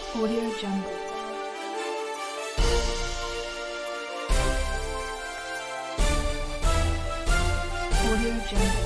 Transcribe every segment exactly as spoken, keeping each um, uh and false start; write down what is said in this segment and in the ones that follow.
Audio Jungle. Audio Jungle.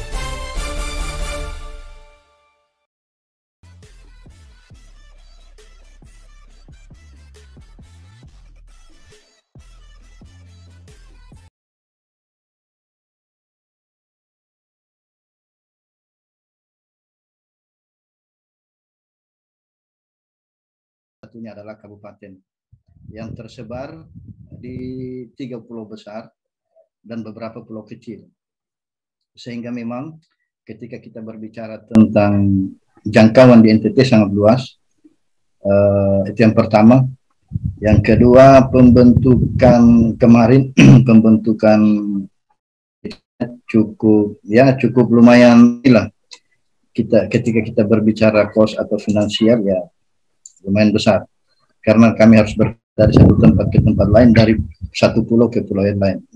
Satunya adalah kabupaten yang tersebar di tiga pulau besar dan beberapa pulau kecil. Sehingga memang ketika kita berbicara tentang jangkauan di N T T sangat luas. Uh, itu yang pertama. Yang kedua, pembentukan kemarin pembentukan cukup ya cukup lumayan lah. Kita ketika kita berbicara cost atau finansial ya lumayan besar, karena kami harus ber dari satu tempat ke tempat lain, dari satu pulau ke pulau yang lain.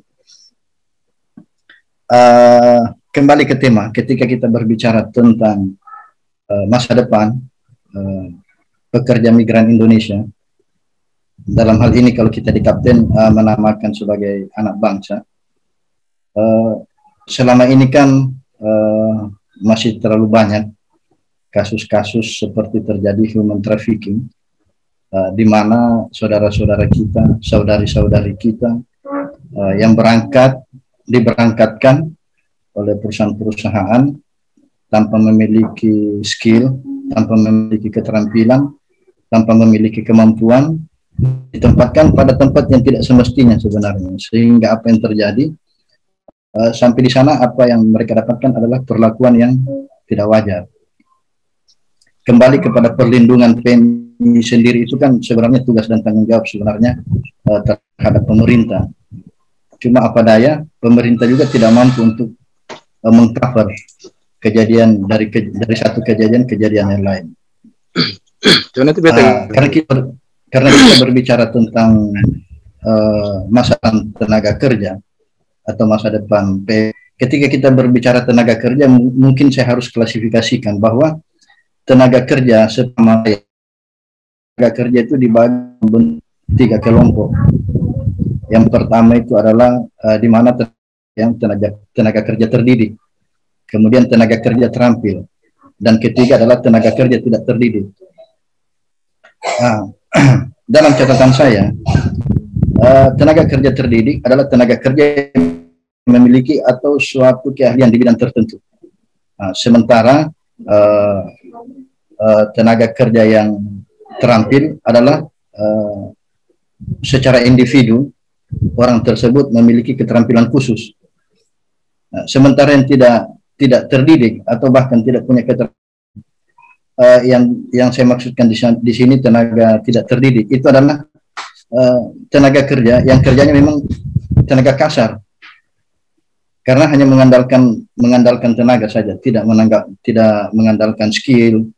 Uh, kembali ke tema, ketika kita berbicara tentang uh, masa depan uh, pekerja migran Indonesia, dalam hal ini kalau kita di Kapten uh, menamakan sebagai anak bangsa, uh, selama ini kan uh, masih terlalu banyak kasus-kasus seperti terjadi human trafficking, uh, di mana saudara-saudara kita, saudari-saudari kita uh, yang berangkat, diberangkatkan oleh perusahaan-perusahaan tanpa memiliki skill, tanpa memiliki keterampilan, tanpa memiliki kemampuan, ditempatkan pada tempat yang tidak semestinya sebenarnya, sehingga apa yang terjadi uh, sampai di sana apa yang mereka dapatkan adalah perlakuan yang tidak wajar. Kembali kepada perlindungan P M I sendiri, itu kan sebenarnya tugas dan tanggung jawab sebenarnya uh, terhadap pemerintah. Cuma apa daya, pemerintah juga tidak mampu untuk uh, mengcover kejadian dari ke, dari satu kejadian kejadian yang lain. Uh, karena kita karena kita berbicara tentang uh, masa tenaga kerja atau masa depan P, ketika kita berbicara tenaga kerja, mungkin saya harus klasifikasikan bahwa tenaga kerja sama tenaga kerja itu dibagi tiga kelompok. Yang pertama itu adalah uh, di mana yang tenaga tenaga kerja terdidik, kemudian tenaga kerja terampil, dan ketiga adalah tenaga kerja tidak terdidik. Nah, dalam catatan saya, uh, tenaga kerja terdidik adalah tenaga kerja yang memiliki atau suatu keahlian di bidang tertentu. Nah, sementara uh, uh, tenaga kerja yang terampil adalah uh, secara individu orang tersebut memiliki keterampilan khusus. Nah, sementara yang tidak tidak terdidik atau bahkan tidak punya keterampilan, uh, yang yang saya maksudkan di, di sini tenaga tidak terdidik itu adalah uh, tenaga kerja yang kerjanya memang tenaga kasar, karena hanya mengandalkan mengandalkan tenaga saja, tidak menanggap, tidak mengandalkan skill,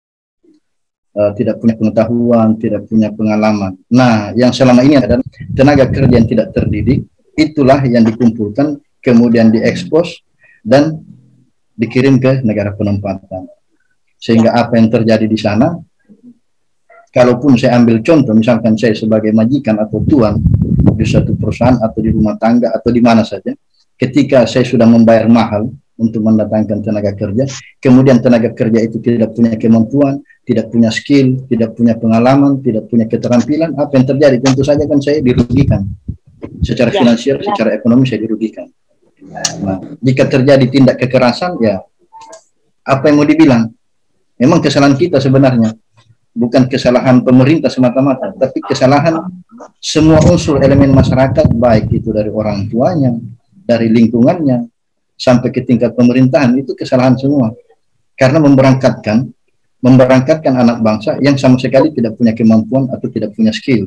uh, tidak punya pengetahuan, tidak punya pengalaman. Nah, yang selama ini adalah tenaga kerja yang tidak terdidik, itulah yang dikumpulkan, kemudian diekspos dan dikirim ke negara penempatan. Sehingga apa yang terjadi di sana, kalaupun saya ambil contoh, misalkan saya sebagai majikan atau tuan di suatu perusahaan atau di rumah tangga atau di mana saja, ketika saya sudah membayar mahal untuk mendatangkan tenaga kerja, kemudian tenaga kerja itu tidak punya kemampuan, tidak punya skill, tidak punya pengalaman, tidak punya keterampilan, apa yang terjadi? Tentu saja kan saya dirugikan. Secara ya, finansial, ya. Secara ekonomi saya dirugikan. Nah, jika terjadi tindak kekerasan, ya apa yang mau dibilang? Memang kesalahan kita sebenarnya. Bukan kesalahan pemerintah semata-mata, tapi kesalahan semua unsur elemen masyarakat, baik itu dari orang tuanya, dari lingkungannya, sampai ke tingkat pemerintahan, itu kesalahan semua. Karena memberangkatkan, memberangkatkan anak bangsa yang sama sekali tidak punya kemampuan atau tidak punya skill.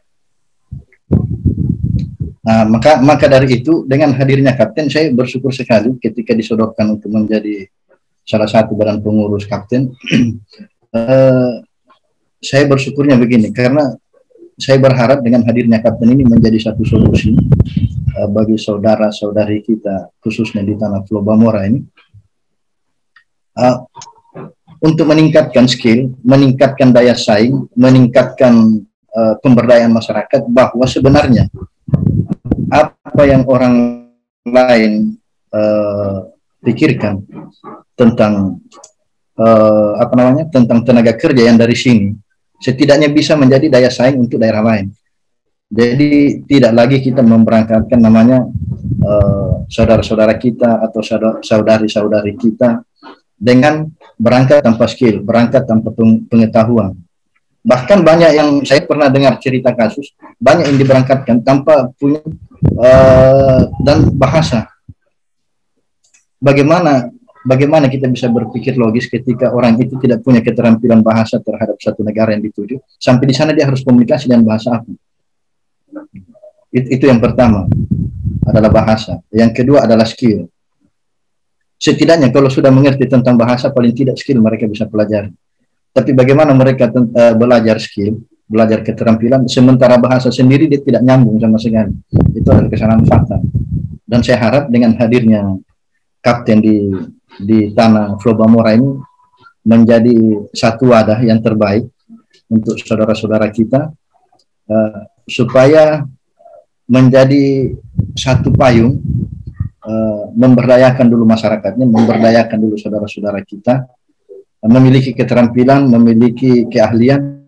Nah, maka maka dari itu, dengan hadirnya Kapten, saya bersyukur sekali ketika disodorkan untuk menjadi salah satu badan pengurus Kapten. uh, saya bersyukurnya begini, karena saya berharap dengan hadirnya Kapten ini menjadi satu solusi uh, bagi saudara-saudari kita, khususnya di tanah Pulau Bamora ini. Uh, untuk meningkatkan skill, meningkatkan daya saing, meningkatkan uh, pemberdayaan masyarakat, bahwa sebenarnya apa yang orang lain uh, pikirkan tentang uh, apa namanya tentang tenaga kerja yang dari sini setidaknya bisa menjadi daya saing untuk daerah lain. Jadi tidak lagi kita memberangkatkan namanya saudara-saudara uh, kita atau saudari-saudari kita dengan berangkat tanpa skill, berangkat tanpa pengetahuan. Bahkan banyak yang saya pernah dengar cerita kasus, banyak yang diberangkatkan tanpa punya uh, dan bahasa. Bagaimana bagaimana kita bisa berpikir logis ketika orang itu tidak punya keterampilan bahasa terhadap satu negara yang dituju, sampai di sana dia harus komunikasi dengan bahasa apa? It, itu yang pertama adalah bahasa. Yang kedua adalah skill. Setidaknya kalau sudah mengerti tentang bahasa, paling tidak skill mereka bisa pelajari. Tapi bagaimana mereka uh, belajar skill, belajar keterampilan, sementara bahasa sendiri dia tidak nyambung sama sekali. Itu adalah kesalahan fatal. Dan saya harap dengan hadirnya kapten di di tanah Flobamora ini menjadi satu wadah yang terbaik untuk saudara-saudara kita, uh, supaya menjadi satu payung, uh, memberdayakan dulu masyarakatnya, memberdayakan dulu saudara-saudara kita, uh, memiliki keterampilan, memiliki keahlian,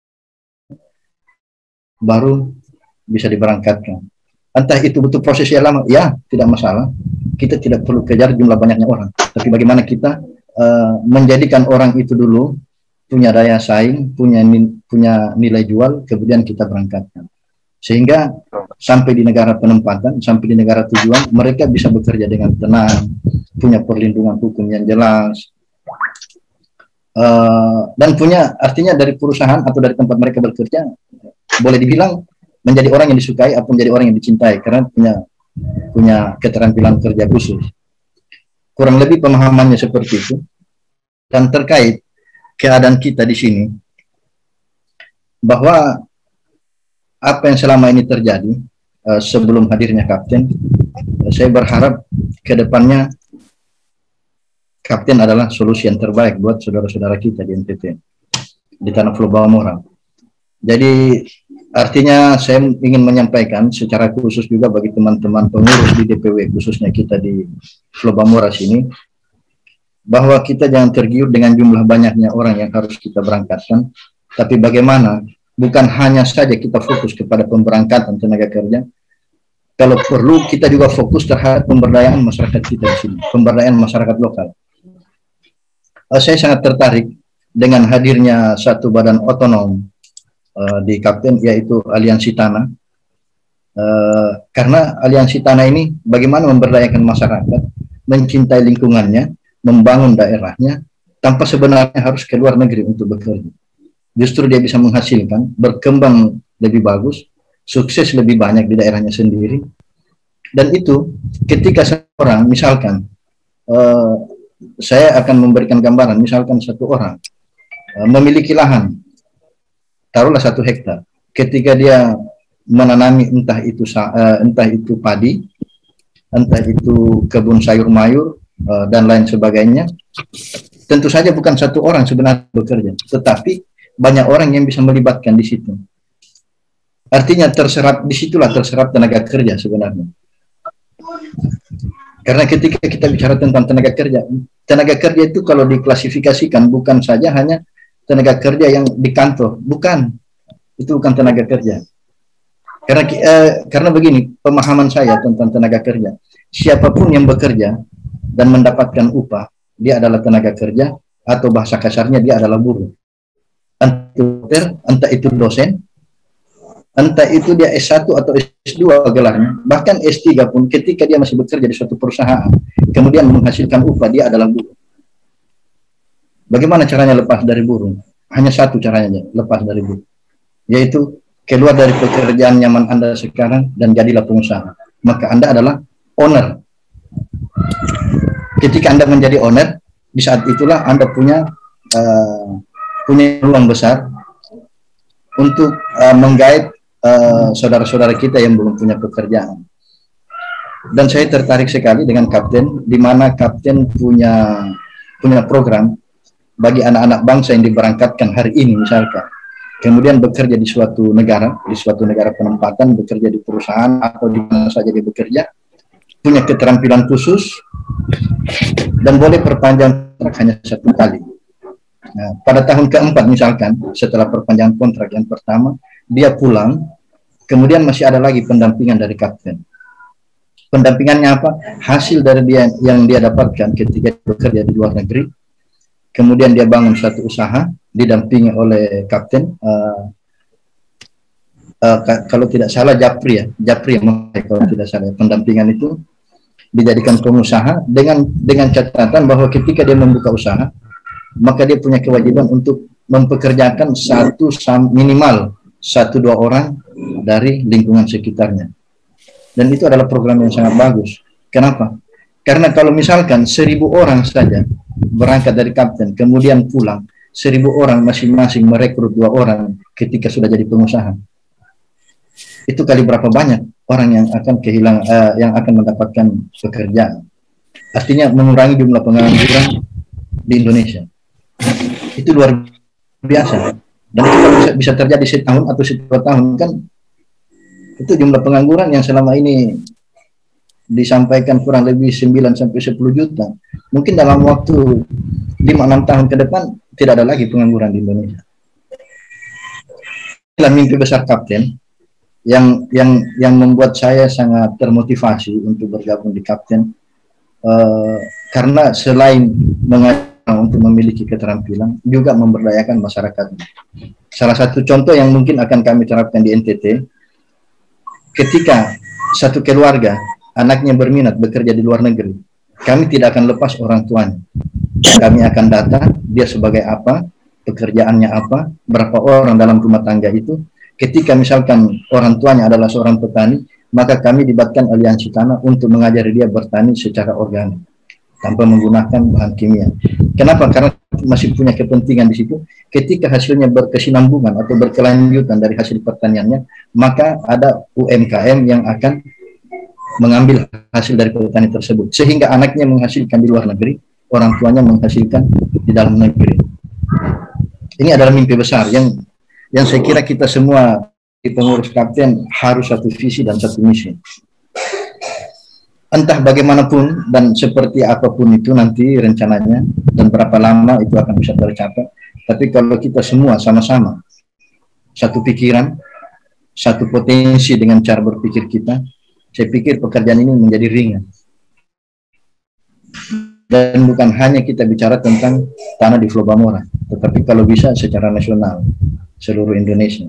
baru bisa diberangkatkan. Entah itu butuh proses yang lama, ya tidak masalah. Kita tidak perlu kejar jumlah banyaknya orang, tapi bagaimana kita uh, menjadikan orang itu dulu punya daya saing, punya punya nilai jual, kemudian kita berangkatkan. Sehingga sampai di negara penempatan, sampai di negara tujuan, mereka bisa bekerja dengan tenang, punya perlindungan hukum yang jelas, uh, dan punya, artinya dari perusahaan atau dari tempat mereka bekerja, boleh dibilang menjadi orang yang disukai atau menjadi orang yang dicintai, karena punya punya keterampilan kerja khusus. Kurang lebih pemahamannya seperti itu. Dan terkait keadaan kita di sini, bahwa apa yang selama ini terjadi uh, sebelum hadirnya kapten, uh, saya berharap ke depannya kapten adalah solusi yang terbaik buat saudara-saudara kita di N T T, di tanah Flobamora. Jadi artinya saya ingin menyampaikan secara khusus juga bagi teman-teman pengurus di D P W, khususnya kita di Flobamora sini, bahwa kita jangan tergiur dengan jumlah banyaknya orang yang harus kita berangkatkan, tapi bagaimana bukan hanya saja kita fokus kepada pemberangkatan tenaga kerja, kalau perlu kita juga fokus terhadap pemberdayaan masyarakat kita di sini, pemberdayaan masyarakat lokal. Uh, saya sangat tertarik dengan hadirnya satu badan otonom Uh, di kapten, yaitu Aliansi Tanah, uh, karena Aliansi Tanah ini bagaimana memberdayakan masyarakat, mencintai lingkungannya, membangun daerahnya, tanpa sebenarnya harus ke luar negeri untuk bekerja. Justru dia bisa menghasilkan, berkembang lebih bagus, sukses lebih banyak di daerahnya sendiri. Dan itu ketika seorang, misalkan uh, saya akan memberikan gambaran, misalkan satu orang uh, memiliki lahan, taruhlah satu hektar. Ketika dia menanami entah itu uh, entah itu padi, entah itu kebun sayur mayur uh, dan lain sebagainya, tentu saja bukan satu orang sebenarnya bekerja, tetapi banyak orang yang bisa melibatkan di situ. Artinya terserap, disitulah terserap tenaga kerja sebenarnya. Karena ketika kita bicara tentang tenaga kerja, tenaga kerja itu kalau diklasifikasikan bukan saja hanya tenaga kerja yang di kantor, bukan, itu bukan tenaga kerja. Karena eh, karena begini pemahaman saya tentang tenaga kerja, siapapun yang bekerja dan mendapatkan upah, dia adalah tenaga kerja, atau bahasa kasarnya dia adalah buruh. Entah itu, entah itu dosen, entah itu dia S satu atau S dua gelarnya, bahkan S tiga pun ketika dia masih bekerja di suatu perusahaan, kemudian menghasilkan upah, dia adalah buruh. Bagaimana caranya lepas dari buruh? Hanya satu caranya lepas dari buruh, yaitu keluar dari pekerjaan nyaman Anda sekarang dan jadilah pengusaha. Maka Anda adalah owner. Ketika Anda menjadi owner, di saat itulah Anda punya uh, punya ruang besar untuk uh, menggait saudara-saudara uh, kita yang belum punya pekerjaan. Dan saya tertarik sekali dengan kapten, di mana kapten punya punya program bagi anak-anak bangsa yang diberangkatkan hari ini misalkan, kemudian bekerja di suatu negara, di suatu negara penempatan, bekerja di perusahaan atau di mana saja dia bekerja, punya keterampilan khusus dan boleh perpanjang kontrak hanya satu kali. Nah, pada tahun keempat misalkan, setelah perpanjangan kontrak yang pertama, dia pulang, kemudian masih ada lagi pendampingan dari kapten. Pendampingannya apa? Hasil dari dia yang dia dapatkan ketika bekerja di luar negeri, kemudian dia bangun suatu usaha, didampingi oleh kapten, uh, uh, kalau tidak salah Japri ya, Japri yang kalau tidak salah, pendampingan itu dijadikan pengusaha dengan dengan catatan bahwa ketika dia membuka usaha, maka dia punya kewajiban untuk mempekerjakan satu minimal satu dua orang dari lingkungan sekitarnya. Dan itu adalah program yang sangat bagus. Kenapa? Karena kalau misalkan seribu orang saja berangkat dari kapten, kemudian pulang, seribu orang masing-masing merekrut dua orang ketika sudah jadi pengusaha. Itu kali berapa banyak orang yang akan kehilangan, uh, yang akan mendapatkan pekerjaan. Artinya mengurangi jumlah pengangguran di Indonesia. Itu luar biasa. Dan itu bisa, bisa terjadi setahun atau setahun tahun kan. Itu jumlah pengangguran yang selama ini disampaikan kurang lebih sembilan sampai sepuluh juta. Mungkin dalam waktu lima enam tahun ke depan tidak ada lagi pengangguran di Indonesia. Inilah mimpi besar kapten yang yang yang membuat saya sangat termotivasi untuk bergabung di kapten, uh, karena selain mengajar untuk memiliki keterampilan, juga memberdayakan masyarakat. Salah satu contoh yang mungkin akan kami terapkan di N T T, ketika satu keluarga anaknya berminat bekerja di luar negeri, kami tidak akan lepas orang tuanya. Kami akan data dia sebagai apa, pekerjaannya apa, berapa orang dalam rumah tangga itu. Ketika misalkan orang tuanya adalah seorang petani, maka kami libatkan aliansi tanah untuk mengajari dia bertani secara organik tanpa menggunakan bahan kimia. Kenapa? Karena masih punya kepentingan di situ. Ketika hasilnya berkesinambungan atau berkelanjutan dari hasil pertaniannya, maka ada U M K M yang akan mengambil hasil dari petani tersebut, sehingga anaknya menghasilkan di luar negeri, orang tuanya menghasilkan di dalam negeri. Ini adalah mimpi besar yang yang saya kira kita semua di pengurus kapten harus satu visi dan satu misi. Entah bagaimanapun dan seperti apapun itu nanti rencananya dan berapa lama itu akan bisa tercapai. Tapi kalau kita semua sama-sama satu pikiran, satu potensi dengan cara berpikir kita, saya pikir pekerjaan ini menjadi ringan. Dan bukan hanya kita bicara tentang tanah di Pulau Bamora, tetapi kalau bisa secara nasional, seluruh Indonesia.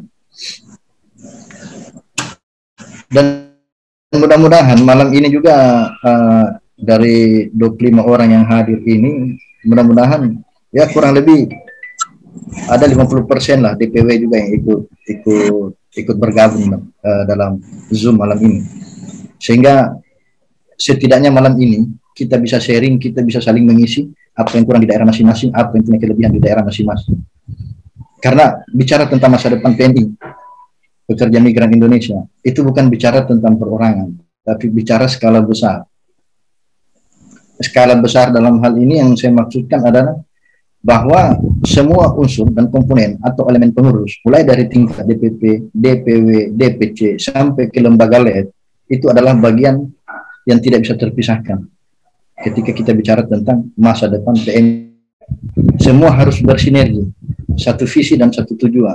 Dan mudah-mudahan malam ini juga uh, dari dua puluh lima orang yang hadir ini, mudah-mudahan ya kurang lebih ada lima puluh persen lah D P W juga yang ikut ikut ikut bergabung uh, dalam Zoom malam ini. Sehingga setidaknya malam ini kita bisa sharing, kita bisa saling mengisi apa yang kurang di daerah masing-masing, apa yang punya kelebihan di daerah masing-masing. Karena bicara tentang masa depan P N I, pekerja migran Indonesia, itu bukan bicara tentang perorangan, tapi bicara skala besar. Skala besar dalam hal ini yang saya maksudkan adalah bahwa semua unsur dan komponen atau elemen pengurus, mulai dari tingkat D P P, D P W, D P C, sampai ke lembaga L E D, itu adalah bagian yang tidak bisa terpisahkan. Ketika kita bicara tentang masa depan P N I, semua harus bersinergi, satu visi dan satu tujuan.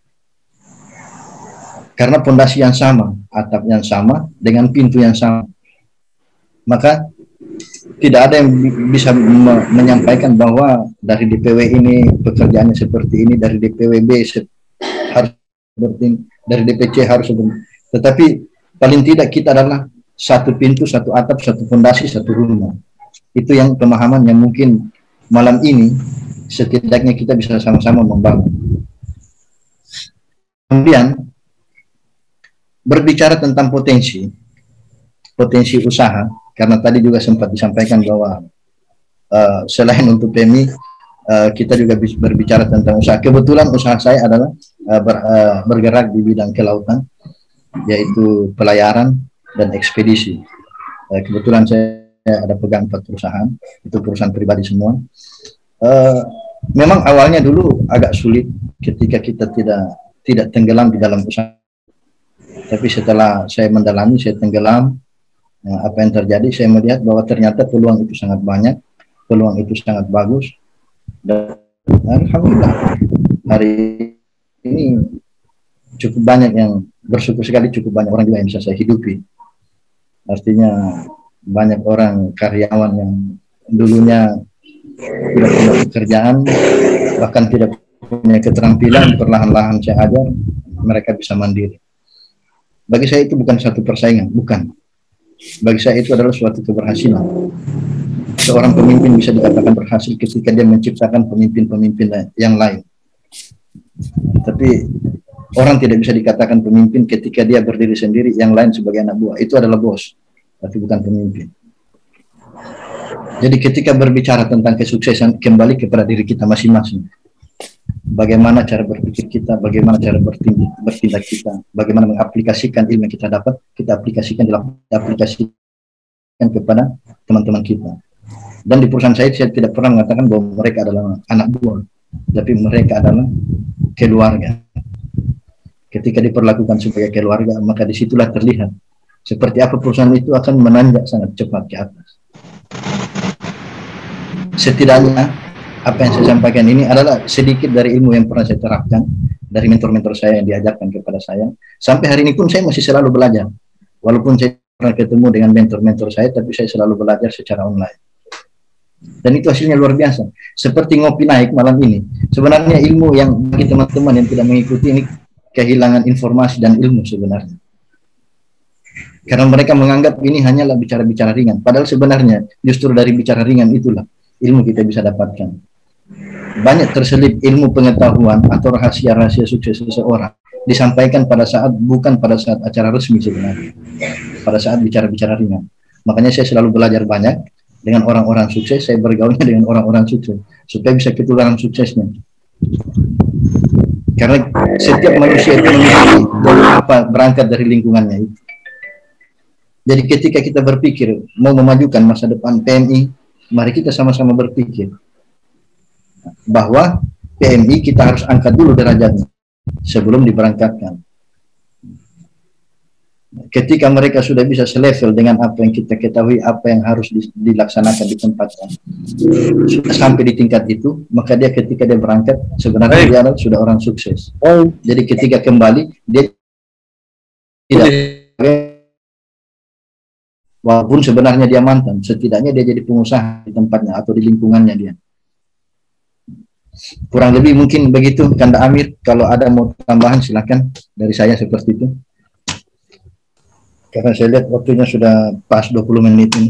Karena pondasi yang sama, atap yang sama, dengan pintu yang sama. Maka tidak ada yang bisa me menyampaikan bahwa dari D P W ini pekerjaannya seperti ini, dari D P W B harus seperti ini, dari D P C harus seperti ini. Tetapi paling tidak kita adalah satu pintu, satu atap, satu pondasi, satu rumah. Itu yang pemahaman yang mungkin malam ini setidaknya kita bisa sama-sama membangun. Kemudian berbicara tentang potensi, potensi usaha, karena tadi juga sempat disampaikan bahwa uh, selain untuk P M I, uh, kita juga berbicara tentang usaha. Kebetulan usaha saya adalah uh, ber, uh, bergerak di bidang kelautan, yaitu pelayaran dan ekspedisi. Uh, kebetulan saya ada pegang empat perusahaan, itu perusahaan pribadi semua. Uh, memang awalnya dulu agak sulit ketika kita tidak tidak tenggelam di dalam usaha. Tapi setelah saya mendalami, saya tenggelam, nah, apa yang terjadi, saya melihat bahwa ternyata peluang itu sangat banyak, peluang itu sangat bagus, dan alhamdulillah hari ini cukup banyak yang bersyukur sekali, cukup banyak orang juga yang bisa saya hidupi. Artinya banyak orang karyawan yang dulunya tidak punya pekerjaan, bahkan tidak punya keterampilan, perlahan-lahan saya ajar, mereka bisa mandiri. Bagi saya itu bukan satu persaingan, bukan. Bagi saya itu adalah suatu keberhasilan. Seorang pemimpin bisa dikatakan berhasil ketika dia menciptakan pemimpin-pemimpin yang lain. Tapi orang tidak bisa dikatakan pemimpin ketika dia berdiri sendiri, yang lain sebagai anak buah. Itu adalah bos, tapi bukan pemimpin. Jadi ketika berbicara tentang kesuksesan, kembali kepada diri kita masing-masing. Bagaimana cara berpikir kita, bagaimana cara bertindak, bertindak kita, bagaimana mengaplikasikan ilmu yang kita dapat, kita aplikasikan, aplikasikan kepada teman-teman kita. Dan di perusahaan saya, saya tidak pernah mengatakan bahwa mereka adalah anak buah, tapi mereka adalah keluarga. Ketika diperlakukan sebagai keluarga, maka disitulah terlihat seperti apa perusahaan itu akan menanjak sangat cepat ke atas. Setidaknya apa yang saya sampaikan ini adalah sedikit dari ilmu yang pernah saya terapkan dari mentor-mentor saya yang diajarkan kepada saya. Sampai hari ini pun saya masih selalu belajar. Walaupun saya pernah ketemu dengan mentor-mentor saya, tapi saya selalu belajar secara online. Dan itu hasilnya luar biasa. Seperti ngopi naik malam ini. Sebenarnya ilmu yang bagi teman-teman yang tidak mengikuti ini kehilangan informasi dan ilmu sebenarnya. Karena mereka menganggap ini hanyalah bicara-bicara ringan. Padahal sebenarnya justru dari bicara ringan itulah ilmu kita bisa dapatkan. Banyak terselip ilmu pengetahuan atau rahasia-rahasia sukses seseorang disampaikan pada saat, bukan pada saat acara resmi sebenarnya, pada saat bicara-bicara ringan. Makanya saya selalu belajar banyak dengan orang-orang sukses, saya bergaulnya dengan orang-orang sukses supaya bisa ketularan suksesnya. Karena setiap manusia itu memiliki apa berangkat dari lingkungannya itu. Jadi ketika kita berpikir mau memajukan masa depan P M I, mari kita sama-sama berpikir bahwa P M I kita harus angkat dulu derajatnya sebelum diberangkatkan. Ketika mereka sudah bisa selevel dengan apa yang kita ketahui, apa yang harus dilaksanakan di tempatnya, sudah sampai di tingkat itu, maka dia ketika dia berangkat sebenarnya dia sudah orang sukses. Jadi ketika kembali dia tidak, walaupun sebenarnya dia mantan, setidaknya dia jadi pengusaha di tempatnya atau di lingkungannya dia. Kurang lebih mungkin begitu, Kanda Amir. Kalau ada mau tambahan silakan dari saya seperti itu. Karena saya lihat waktunya sudah pas dua puluh menit ini.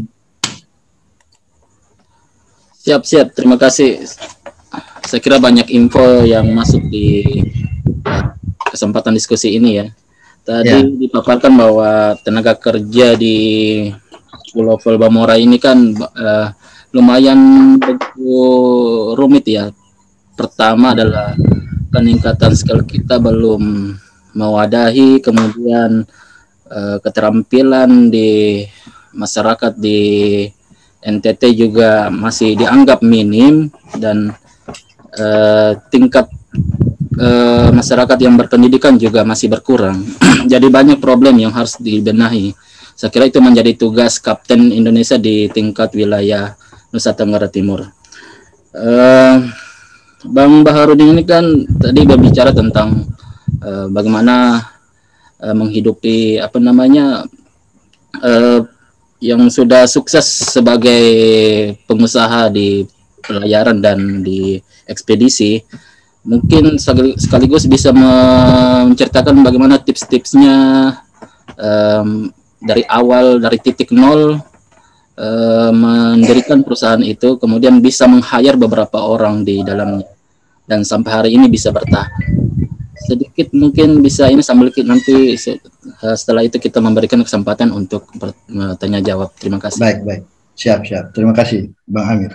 Siap-siap, terima kasih. Saya kira banyak info yang masuk di kesempatan diskusi ini ya. Tadi ya, dipaparkan bahwa tenaga kerja di Pulau Bamora ini kan uh, lumayan begitu rumit ya. Pertama adalah peningkatan skill kita belum mewadahi, kemudian uh, keterampilan di masyarakat di N T T juga masih dianggap minim, dan uh, tingkat uh, masyarakat yang berpendidikan juga masih berkurang. Jadi banyak problem yang harus dibenahi. Saya kira itu menjadi tugas Kapten Indonesia di tingkat wilayah Nusa Tenggara Timur. Uh, Bang Baharudin ini kan tadi berbicara tentang uh, bagaimana uh, menghidupi apa namanya uh, yang sudah sukses sebagai pengusaha di pelayaran dan di ekspedisi. Mungkin sekaligus bisa menceritakan bagaimana tips-tipsnya um, dari awal, dari titik nol uh, mendirikan perusahaan itu, kemudian bisa meng-hire beberapa orang di dalamnya, dan sampai hari ini bisa bertahan. Sedikit mungkin bisa ini sambil nanti setelah itu kita memberikan kesempatan untuk bertanya jawab. Terima kasih. Baik, baik. Siap, siap. Terima kasih, Bang Amir.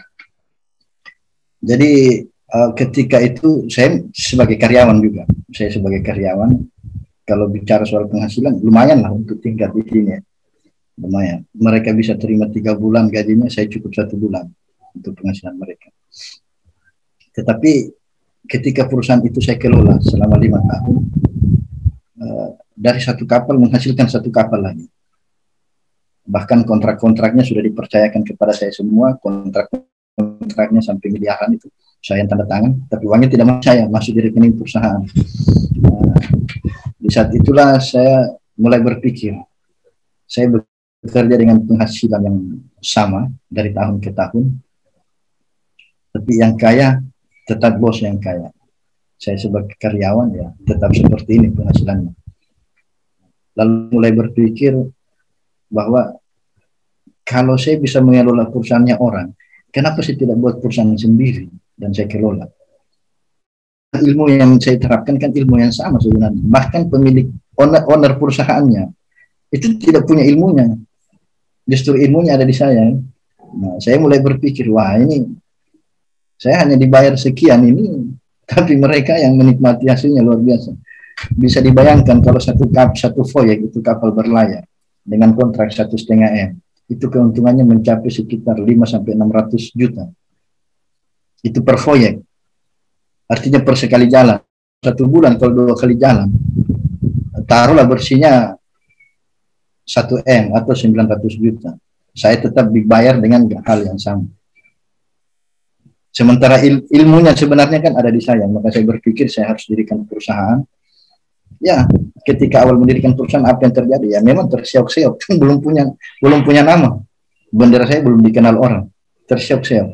Jadi uh, ketika itu saya sebagai karyawan juga, saya sebagai karyawan, kalau bicara soal penghasilan lumayan lah untuk tingkat di sini ya. Lumayan. Mereka bisa terima tiga bulan gajinya, saya cukup satu bulan untuk penghasilan mereka. Tetapi ketika perusahaan itu saya kelola selama lima tahun, uh, dari satu kapal menghasilkan satu kapal lagi. Bahkan kontrak-kontraknya sudah dipercayakan kepada saya semua, kontrak-kontraknya sampai miliaran itu saya yang tanda tangan, tapi uangnya tidak masuk saya, masuk di rekening perusahaan. Uh, di saat itulah saya mulai berpikir, saya bekerja dengan penghasilan yang sama dari tahun ke tahun, tapi yang kaya tetap bos yang kaya. Saya sebagai karyawan ya tetap seperti ini penghasilannya. Lalu mulai berpikir bahwa kalau saya bisa mengelola perusahaannya orang, kenapa saya tidak buat perusahaan sendiri dan saya kelola? Ilmu yang saya terapkan kan ilmu yang sama sebenarnya. Bahkan pemilik owner, owner perusahaannya itu tidak punya ilmunya. Justru ilmunya ada di saya. Nah, saya mulai berpikir, wah ini saya hanya dibayar sekian ini, tapi mereka yang menikmati hasilnya luar biasa. Bisa dibayangkan kalau satu kap, satu proyek itu kapal berlayar dengan kontrak satu setengah m, itu keuntungannya mencapai sekitar lima sampai enam ratus juta. Itu per proyek. Artinya per sekali jalan. Satu bulan kalau dua kali jalan, taruhlah bersihnya satu m atau sembilan ratus juta. Saya tetap dibayar dengan hal yang sama. Sementara il, ilmunya sebenarnya kan ada di saya, maka saya berpikir saya harus dirikan perusahaan. Ya, ketika awal mendirikan perusahaan apa yang terjadi? Ya memang terseok-seok, belum punya belum punya nama. Bendera saya belum dikenal orang, terseok-seok.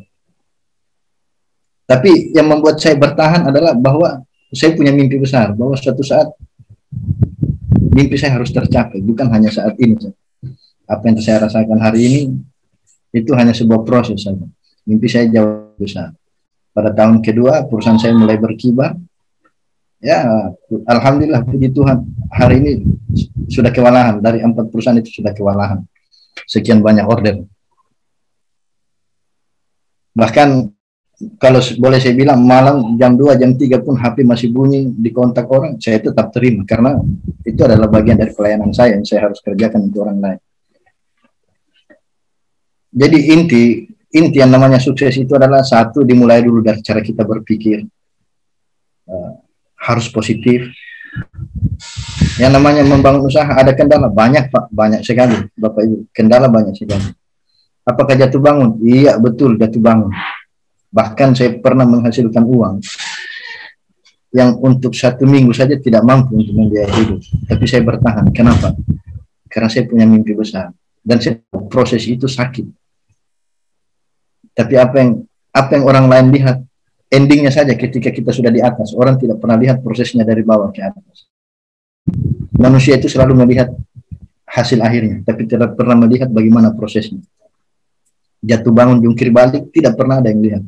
Tapi yang membuat saya bertahan adalah bahwa saya punya mimpi besar, bahwa suatu saat mimpi saya harus tercapai, bukan hanya saat ini. Apa yang saya rasakan hari ini itu hanya sebuah proses saja. Mimpi saya jauh besar. Pada tahun kedua perusahaan saya mulai berkibar. Ya, alhamdulillah puji Tuhan hari ini sudah kewalahan, dari empat perusahaan itu sudah kewalahan. Sekian banyak order. Bahkan kalau boleh saya bilang malam jam dua, jam tiga pun H P masih bunyi di kontak orang, saya tetap terima karena itu adalah bagian dari pelayanan saya yang saya harus kerjakan untuk orang lain. Jadi inti inti yang namanya sukses itu adalah satu, dimulai dulu dari cara kita berpikir. Uh, harus positif. Yang namanya membangun usaha ada kendala banyak Pak, banyak sekali Bapak Ibu, kendala banyak sekali. Apakah jatuh bangun? Iya betul jatuh bangun. Bahkan saya pernah menghasilkan uang yang untuk satu minggu saja tidak mampu untuk membiayai hidup, tapi saya bertahan. Kenapa? Karena saya punya mimpi besar dan saya, proses itu sakit. Tapi apa yang apa yang orang lain lihat, endingnya saja ketika kita sudah di atas. Orang tidak pernah lihat prosesnya dari bawah ke atas. Manusia itu selalu melihat hasil akhirnya, tapi tidak pernah melihat bagaimana prosesnya. Jatuh bangun, jungkir balik, tidak pernah ada yang lihat.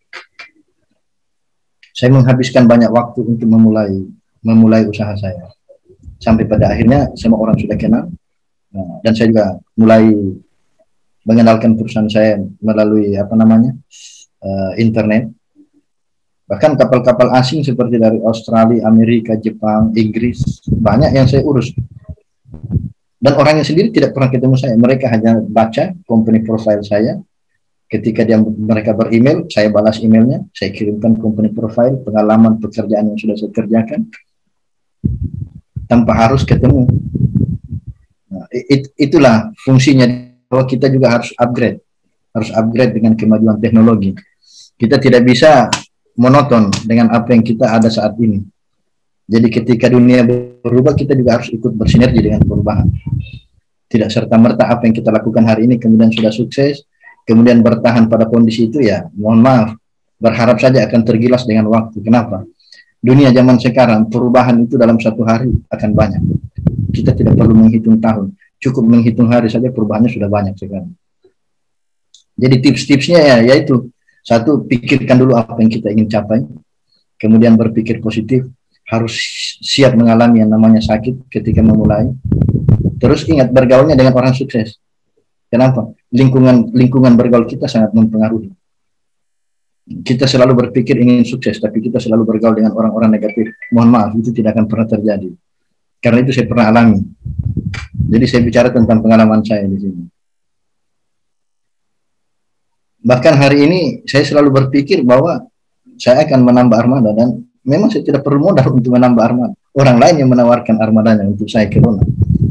Saya menghabiskan banyak waktu untuk memulai memulai usaha saya. Sampai pada akhirnya semua orang sudah kenal. Nah, dan saya juga mulai mengenalkan perusahaan saya melalui apa namanya uh, internet. Bahkan kapal-kapal asing seperti dari Australia, Amerika, Jepang, Inggris, banyak yang saya urus. Dan orangnya sendiri tidak pernah ketemu saya. Mereka hanya baca company profile saya. Ketika dia, mereka beremail, saya balas emailnya, saya kirimkan company profile, pengalaman pekerjaan yang sudah saya kerjakan, tanpa harus ketemu. Nah, it, itulah fungsinya, bahwa kita juga harus upgrade, harus upgrade dengan kemajuan teknologi. Kita tidak bisa monoton dengan apa yang kita ada saat ini. Jadi ketika dunia berubah, kita juga harus ikut bersinergi dengan perubahan. Tidak serta-merta apa yang kita lakukan hari ini kemudian sudah sukses, kemudian bertahan pada kondisi itu, ya mohon maaf, berharap saja akan tergilas dengan waktu. Kenapa? Dunia zaman sekarang, perubahan itu dalam satu hari akan banyak. Kita tidak perlu menghitung tahun, cukup menghitung hari saja perubahannya sudah banyak sekarang. Jadi tips-tipsnya ya, yaitu satu, pikirkan dulu apa yang kita ingin capai, kemudian berpikir positif, harus siap mengalami yang namanya sakit ketika memulai. Terus ingat bergaulnya dengan orang sukses. Kenapa? Lingkungan lingkungan bergaul kita sangat mempengaruhi. Kita selalu berpikir ingin sukses, tapi kita selalu bergaul dengan orang-orang negatif. Mohon maaf, itu tidak akan pernah terjadi. Karena itu saya pernah alami. Jadi saya bicara tentang pengalaman saya di sini. Bahkan hari ini saya selalu berpikir bahwa saya akan menambah armada, dan memang saya tidak perlu modal untuk menambah armada. Orang lain yang menawarkan armadanya untuk saya ke Luna.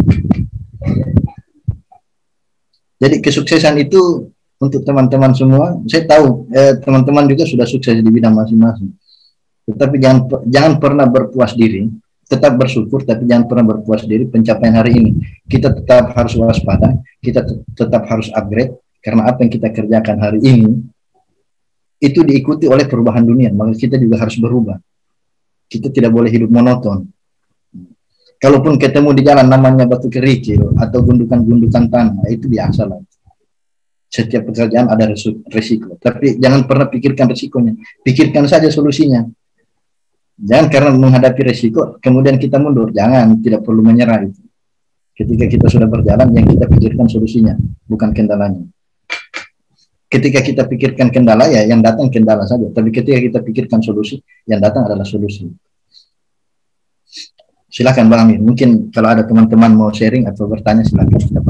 Jadi kesuksesan itu untuk teman-teman semua. Saya tahu teman-teman eh, juga sudah sukses di bidang masing-masing. Tetapi jangan jangan pernah berpuas diri. Tetap bersyukur, tapi jangan pernah berpuas diri pencapaian hari ini. Kita tetap harus waspada, kita tetap harus upgrade, karena apa yang kita kerjakan hari ini itu diikuti oleh perubahan dunia, maka kita juga harus berubah. Kita tidak boleh hidup monoton. Kalaupun ketemu di jalan namanya batu kerikil atau gundukan-gundukan tanah, itu biasa lah. Setiap pekerjaan ada resiko, tapi jangan pernah pikirkan resikonya, pikirkan saja solusinya. Jangan karena menghadapi resiko kemudian kita mundur, jangan, tidak perlu menyerah itu. Ketika kita sudah berjalan, yang kita pikirkan solusinya, bukan kendalanya. Ketika kita pikirkan kendala, ya yang datang kendala saja, tapi ketika kita pikirkan solusi, yang datang adalah solusi. Silakan Bang Amir, mungkin kalau ada teman-teman mau sharing atau bertanya silakan.